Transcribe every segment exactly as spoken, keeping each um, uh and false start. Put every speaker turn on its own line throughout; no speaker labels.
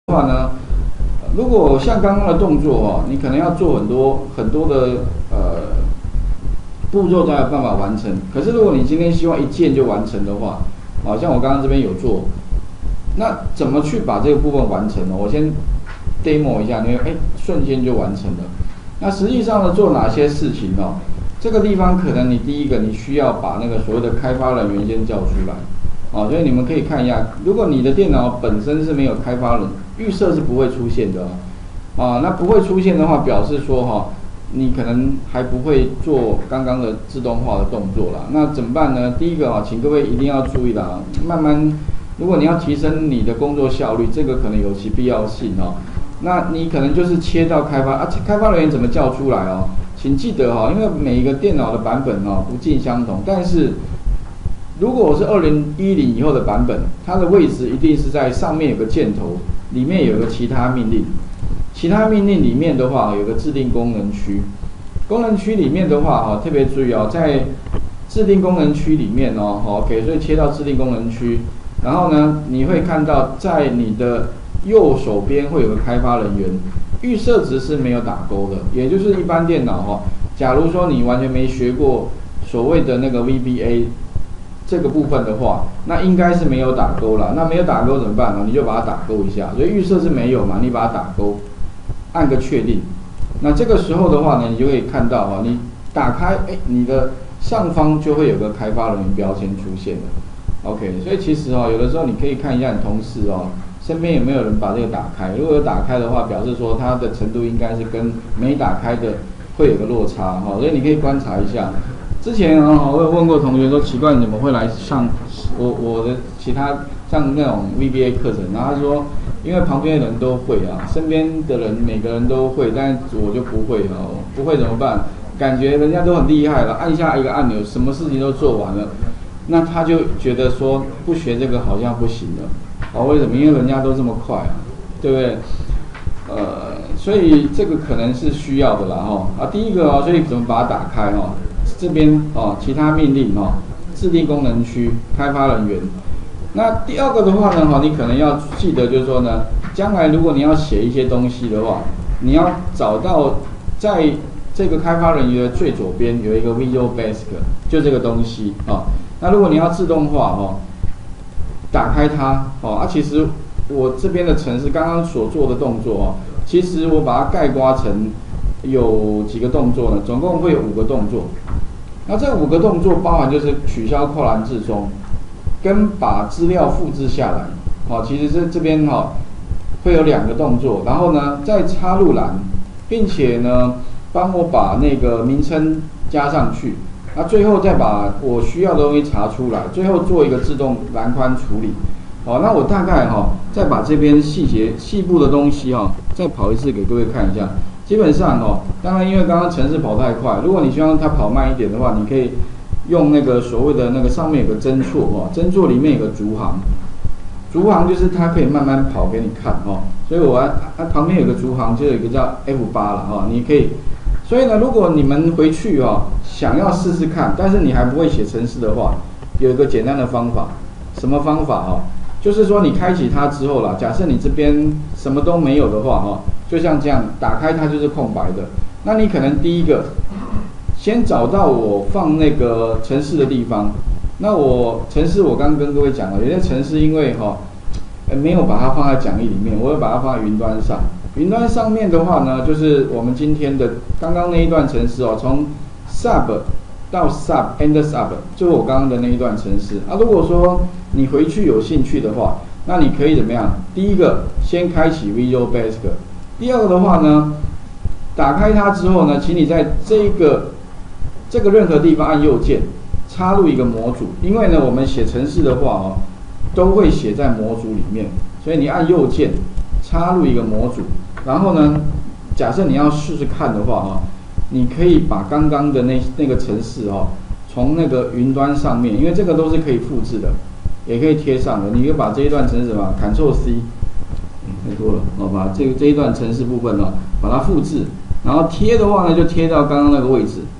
的话呢，如果像刚刚的动作哦，你可能要做很多很多的呃步骤才有办法完成。可是如果你今天希望一键就完成的话，好像我刚刚这边有做，那怎么去把这个部分完成呢？我先 demo 一下，你会哎瞬间就完成了。那实际上呢，做哪些事情哦？这个地方可能你第一个你需要把那个所谓的开发人员先叫出来。啊，所以你们可以看一下，如果你的电脑本身是没有开发人，预设是不会出现的啊。啊，那不会出现的话，表示说哈，你可能还不会做刚刚的自动化的动作啦。那怎么办呢？第一个啊，请各位一定要注意啦，慢慢，如果你要提升你的工作效率，这个可能有其必要性哦。那你可能就是切到开发啊，开发人员怎么叫出来哦？请记得哈，因为每一个电脑的版本哦不尽相同，但是如果我是二零一零以后的版本，它的位置一定是在上面有个箭头，里面有个其他命令。其他命令里面的话，有个制定功能区。功能区里面的话，哈，特别注意哦，在制定功能区里面哦 ，OK， 所以切到制定功能区，然后呢，你会看到在你的右手边会有个开发人员，预设值是没有打勾的，也就是一般电脑哈，假如说你完全没学过所谓的那个 V B A。这个部分的话，那应该是没有打勾了。那没有打勾怎么办呢？你就把它打勾一下。所以预设是没有嘛，你把它打勾，按个确定。那这个时候的话呢，你就可以看到啊，你打开，哎，你的上方就会有个开发人员标签出现了。OK， 所以其实哦，有的时候你可以看一下你同事哦，身边有没有人把这个打开。如果有打开的话，表示说它的程度应该是跟没打开的会有个落差哈。所以你可以观察一下。之前啊，我有问过同学说，奇怪你怎么会来上我我的其他像那种 V B A 课程？然后他说，因为旁边的人都会啊，身边的人每个人都会，但是我就不会啊，不会怎么办？感觉人家都很厉害了，按下一个按钮，什么事情都做完了，那他就觉得说不学这个好像不行了。哦，为什么？因为人家都这么快啊，对不对？呃，所以这个可能是需要的啦哈。啊，第一个哦，所以怎么把它打开哦？这边哦，其他命令哦，制定功能区，开发人员。那第二个的话呢，哈，你可能要记得就是说呢，将来如果你要写一些东西的话，你要找到在这个开发人员的最左边有一个 Visual Basic， 就这个东西啊、哦。那如果你要自动化哦，打开它哦，啊，其实我这边的程式刚刚所做的动作哦，其实我把它概括成有几个动作呢？总共会有五个动作。那这五个动作包含就是取消扣栏置中，跟把资料复制下来。好、哦，其实这这边哈、哦、会有两个动作，然后呢再插入栏，并且呢帮我把那个名称加上去。那最后再把我需要的东西查出来，最后做一个自动栏宽处理。好、哦，那我大概哈、哦、再把这边细节细部的东西哈、哦、再跑一次给各位看一下。基本上哦，当然因为刚刚程式跑太快，如果你希望它跑慢一点的话，你可以用那个所谓的那个上面有个侦错哦，侦错里面有个逐行，逐行就是它可以慢慢跑给你看哦。所以我它旁边有个逐行，就有一个叫 F 八 了哦，你可以。所以呢，如果你们回去哦想要试试看，但是你还不会写程式的话，有一个简单的方法，什么方法哦？就是说你开启它之后啦，假设你这边什么都没有的话哦。就像这样，打开它就是空白的。那你可能第一个，先找到我放那个程式的地方。那我程式我刚刚跟各位讲了，有些程式因为哈、哦，没有把它放在讲义里面，我会把它放在云端上。云端上面的话呢，就是我们今天的刚刚那一段程式哦，从 sub 到 sub and sub， 就是我刚刚的那一段程式啊。如果说你回去有兴趣的话，那你可以怎么样？第一个，先开启 Visual Basic。第二个的话呢，打开它之后呢，请你在这个这个任何地方按右键，插入一个模组。因为呢，我们写程式的话哦，都会写在模组里面，所以你按右键插入一个模组。然后呢，假设你要试试看的话哦，你可以把刚刚的那那个程式哦，从那个云端上面，因为这个都是可以复制的，也可以贴上的。你可以把这一段程式嘛 ，Ctrl C。太多了，我把这个这一段程式部分呢、哦，把它复制，然后贴的话呢，就贴到刚刚那个位置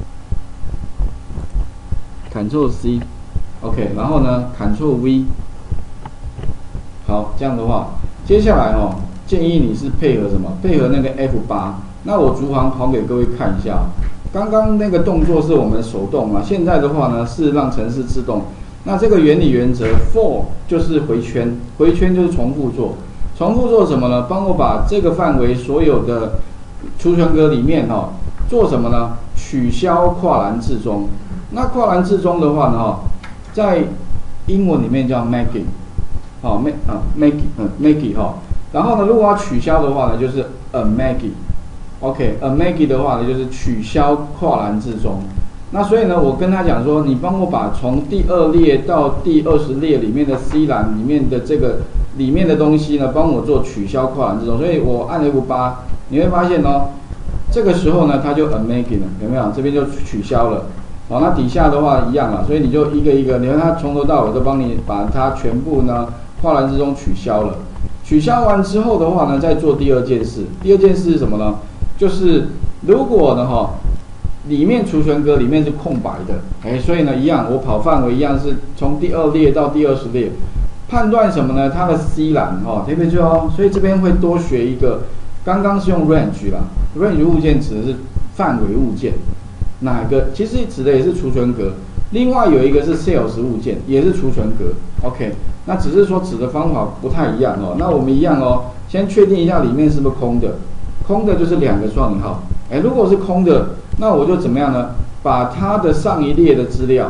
，Ctrl C，OK， 然后呢 ，Ctrl V， 好，这样的话， 接下来哦，建议你是配合什么？配合那个 F 八。那我逐行跑给各位看一下。刚刚那个动作是我们手动啊，现在的话呢是让程式自动。那这个原理原则 ，for 就是回圈，回圈就是重复做。重复做什么呢？帮我把这个范围所有的储存格里面哈、哦，做什么呢？取消跨栏置中。那跨栏置中的话呢，哈，在英文里面叫 making， 好 make 啊 making， 嗯 making 哈。然后呢，如果要取消的话呢，就是 a making。OK，a making 的话呢，就是取消跨栏置中。那所以呢，我跟他讲说，你帮我把从第二列到第二十列里面的 C 栏里面的这个里面的东西呢，帮我做取消跨栏置中。所以我按 F 八，你会发现哦，这个时候呢，它就 a making 了，有没有？这边就取消了。好，那底下的话一样了，所以你就一个一个，你看它从头到尾都帮你把它全部呢跨栏之中取消了。取消完之后的话呢，再做第二件事。第二件事是什么呢？就是如果呢哈，里面储存格里面是空白的，哎，所以呢一样，我跑范围一样是从第二列到第二十列，判断什么呢？它的 C 栏哈，特别注意哦，所以这边会多学一个，刚刚是用 range 啦 ，range 物件指的是范围物件。哪个其实指的也是储存格，另外有一个是 sales 物件，也是储存格。OK， 那只是说指的方法不太一样哦。那我们一样哦，先确定一下里面是不是空的，空的就是两个双引号。哎，如果是空的，那我就怎么样呢？把它的上一列的资料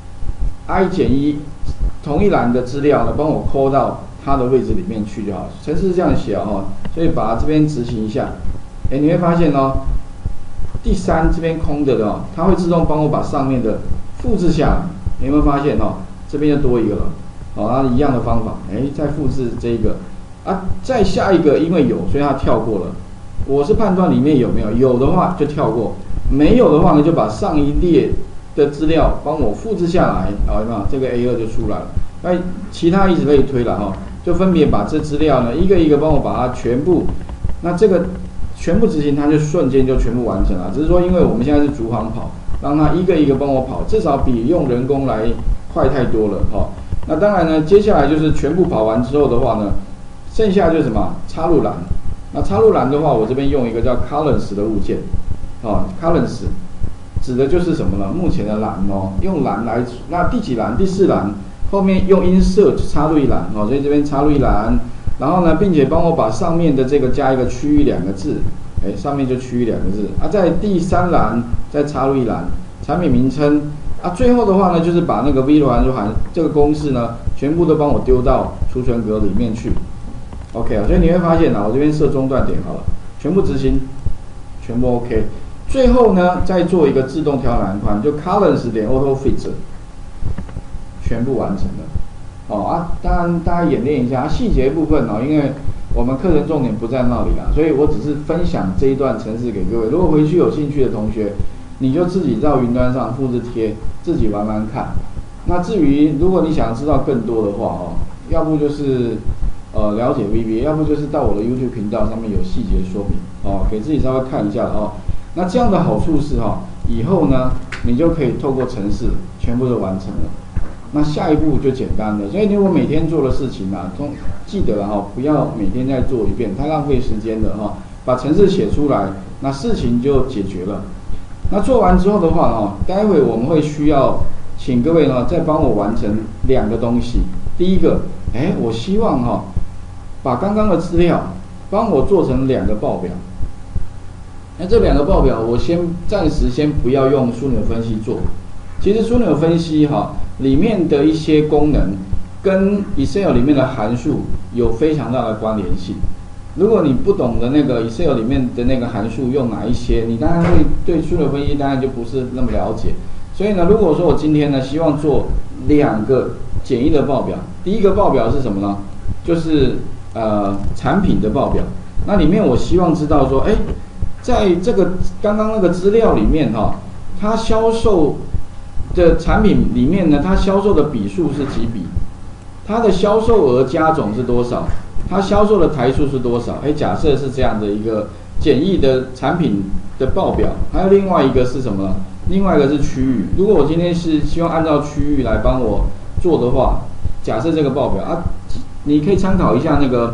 i 减一同一栏的资料呢，帮我抠到它的位置里面去就好。程式是这样写哦，所以把它这边执行一下。哎，你会发现哦。第三这边空的哦，它会自动帮我把上面的复制下来。你有没有发现哦？这边就多一个了。好，那一样的方法，哎，再复制这一个啊，再下一个，因为有，所以它跳过了。我是判断里面有没有，有的话就跳过，没有的话呢，就把上一列的资料帮我复制下来。好，有没有？这个 A 二就出来了。那其他一直可以推了哈，就分别把这资料呢，一个一个帮我把它全部，那这个。全部执行，它就瞬间就全部完成了。只是说，因为我们现在是逐行跑，让它一个一个帮我跑，至少比用人工来快太多了哈、哦。那当然呢，接下来就是全部跑完之后的话呢，剩下就是什么插入栏。那插入栏的话，我这边用一个叫 columns 的物件，哦 columns 指的就是什么呢？目前的栏哦，用栏来，那第几栏？第四栏后面用 insert 插入一栏哦，所以这边插入一栏。然后呢，并且帮我把上面的这个加一个区域两个字，哎，上面就区域两个字啊，在第三栏再插入一栏产品名称啊，最后的话呢，就是把那个 v 函数函这个公式呢，全部都帮我丢到储存格里面去 ，OK 啊，所以你会发现啊，我这边设中断点好了，全部执行，全部 OK， 最后呢，再做一个自动调栏宽，就 columns 点 auto fit， 全部完成了。哦啊，当然大家演练一下细节部分哦，因为我们课程重点不在那里啦，所以我只是分享这一段程式给各位。如果回去有兴趣的同学，你就自己到云端上复制贴，自己玩玩看。那至于如果你想知道更多的话哦，要不就是呃了解 V B A， 要不就是到我的 YouTube 频道上面有细节说明哦，给自己稍微看一下哦。那这样的好处是哈、哦，以后呢你就可以透过程式全部都完成了。那下一步就简单了，所以如果每天做的事情啊，都记得了哈，不要每天再做一遍，太浪费时间了哈。把程式写出来，那事情就解决了。那做完之后的话哈，待会我们会需要请各位呢再帮我完成两个东西。第一个，哎，我希望哈，把刚刚的资料帮我做成两个报表。那这两个报表，我先暂时先不要用枢纽分析做。其实枢纽分析哈。里面的一些功能跟 Excel 里面的函数有非常大的关联性。如果你不懂得那个 Excel 里面的那个函数用哪一些，你当然会对枢纽分析当然就不是那么了解。所以呢，如果说我今天呢希望做两个简易的报表，第一个报表是什么呢？就是呃产品的报表。那里面我希望知道说，哎，在这个刚刚那个资料里面哈、哦，它销售的产品里面呢，它销售的笔数是几笔？它的销售额加总是多少？它销售的台数是多少？哎，假设是这样的一个简易的产品的报表。还有另外一个是什么呢？另外一个是区域。如果我今天是希望按照区域来帮我做的话，假设这个报表啊，你可以参考一下那个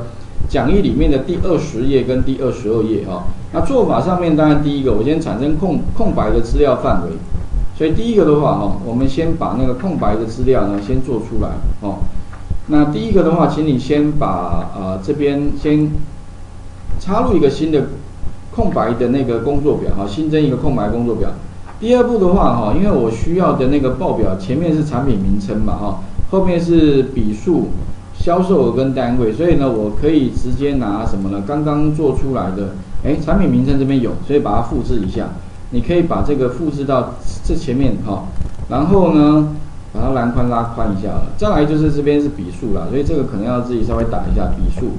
讲义里面的第二十页跟第二十二页哈。那做法上面当然第一个，我先产生空空白的资料范围。所以第一个的话哈，我们先把那个空白的资料呢先做出来哦。那第一个的话，请你先把呃这边先插入一个新的空白的那个工作表哈，新增一个空白工作表。第二步的话哈，因为我需要的那个报表前面是产品名称嘛哈，后面是笔数、销售额跟单位，所以呢，我可以直接拿什么呢？刚刚做出来的，哎，产品名称这边有，所以把它复制一下。你可以把这个复制到这前面哈，然后呢，把它栏宽拉宽一下了。再来就是这边是笔数啦，所以这个可能要自己稍微打一下笔数。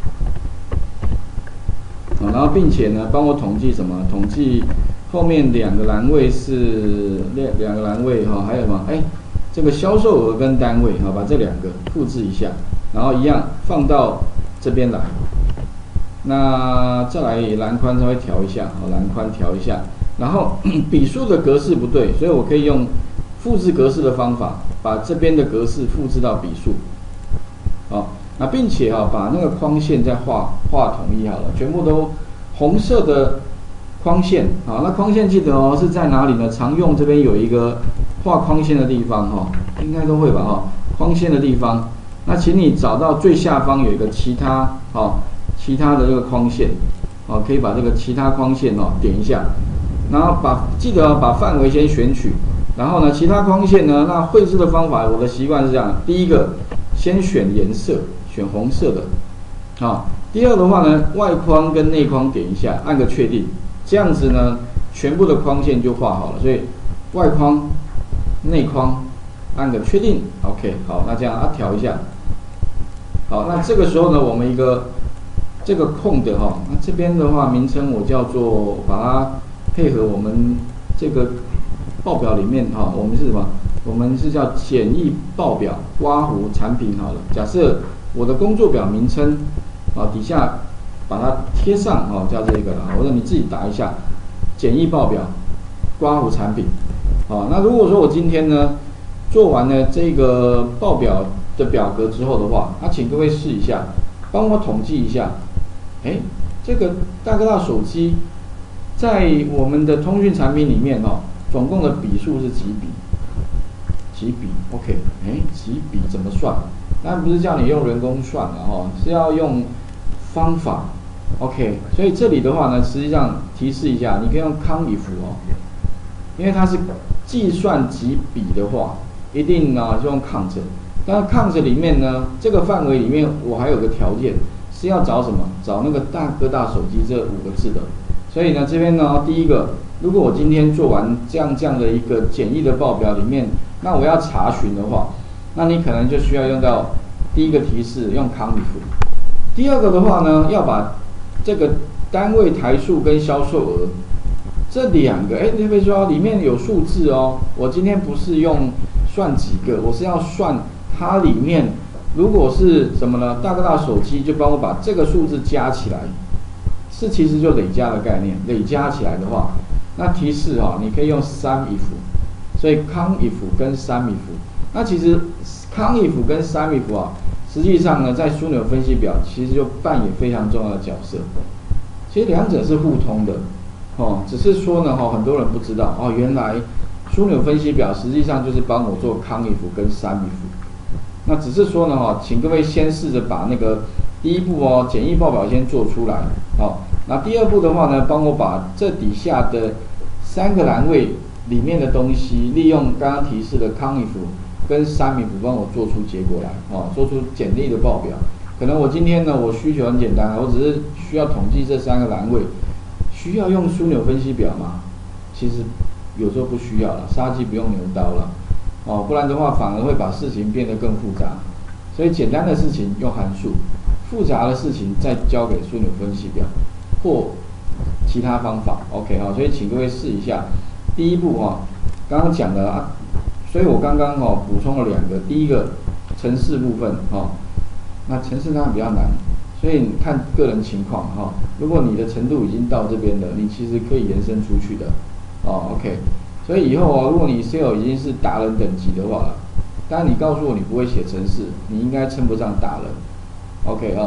好，然后并且呢，帮我统计什么？统计后面两个栏位是两两个栏位哈，还有什么？哎，这个销售额跟单位哈，把这两个复制一下，然后一样放到这边来。那再来栏宽稍微调一下，好，栏宽调一下。然后笔数的格式不对，所以我可以用复制格式的方法，把这边的格式复制到笔数。好，那并且啊，把那个框线再画画统一好了，全部都红色的框线。好，那框线记得哦是在哪里呢？常用这边有一个画框线的地方哈，应该都会吧哈。框线的地方，那请你找到最下方有一个其他好，其他的这个框线，好，可以把这个其他框线哦点一下。然后把记得把范围先选取，然后呢，其他框线呢，那绘制的方法，我的习惯是这样：第一个，先选颜色，选红色的，啊；第二的话呢，外框跟内框点一下，按个确定，这样子呢，全部的框线就画好了。所以外框、内框，按个确定 ，OK， 好，那这样啊调一下，好，那这个时候呢，我们一个这个空的哈，那这边的话，名称我叫做把它。配合我们这个报表里面哈，我们是什么？我们是叫简易报表刮胡产品好了。假设我的工作表名称啊底下把它贴上哦，叫这个啦，或者你自己打一下简易报表刮胡产品。好，那如果说我今天呢做完了这个报表的表格之后的话，那请各位试一下，帮我统计一下，哎，这个大哥大手机。在我们的通讯产品里面哦，总共的笔数是几笔？几笔 ？OK， 哎，几笔怎么算？当然不是叫你用人工算的哦，是要用方法。OK， 所以这里的话呢，实际上提示一下，你可以用 count if 哦，因为它是计算几笔的话，一定呢就用 count。但 count 里面呢，这个范围里面我还有个条件，是要找什么？找那个大哥大手机这五个字的。所以呢，这边呢，第一个，如果我今天做完这样这样的一个简易的报表里面，那我要查询的话，那你可能就需要用到第一个提示用 count if。第二个的话呢，要把这个单位台数跟销售额这两个，哎，你会说里面有数字哦，我今天不是用算几个，我是要算它里面，如果是什么呢？大哥大手机就帮我把这个数字加起来。是其实就累加的概念，累加起来的话，那提示哈、哦，你可以用 sum if， 所以 count if 跟 sum if， 那其实 count if 跟 sum if 啊，实际上呢，在枢纽分析表其实就扮演非常重要的角色。其实两者是互通的，哦，只是说呢，哈，很多人不知道哦，原来枢纽分析表实际上就是帮我做 count if 跟 sum if。那只是说呢，哈，请各位先试着把那个第一步哦，简易报表先做出来，好。那第二步的话呢，帮我把这底下的三个栏位里面的东西，利用刚刚提示的 count if 跟 sum if 帮我做出结果来，哦，做出简历的报表。可能我今天呢，我需求很简单，我只是需要统计这三个栏位，需要用枢纽分析表吗？其实有时候不需要了，杀鸡不用牛刀了，哦，不然的话反而会把事情变得更复杂。所以简单的事情用函数，复杂的事情再交给枢纽分析表。或其他方法 ，OK 哈，所以请各位试一下。第一步哈，刚刚讲的啊，所以我刚刚哈补充了两个，第一个程式部分哈，那程式当然比较难，所以你看个人情况哈。如果你的程度已经到这边了，你其实可以延伸出去的，哦 ，OK。所以以后啊，如果你 S E O 已经是达人等级的话，当然你告诉我你不会写程式，你应该称不上达人 ，OK 啊。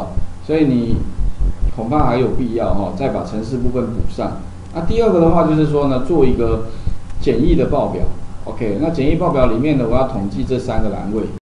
所以你恐怕还有必要哈、哦，再把程式部分补上。那第二个的话就是说呢，做一个简易的报表。OK， 那简易报表里面呢，我要统计这三个栏位。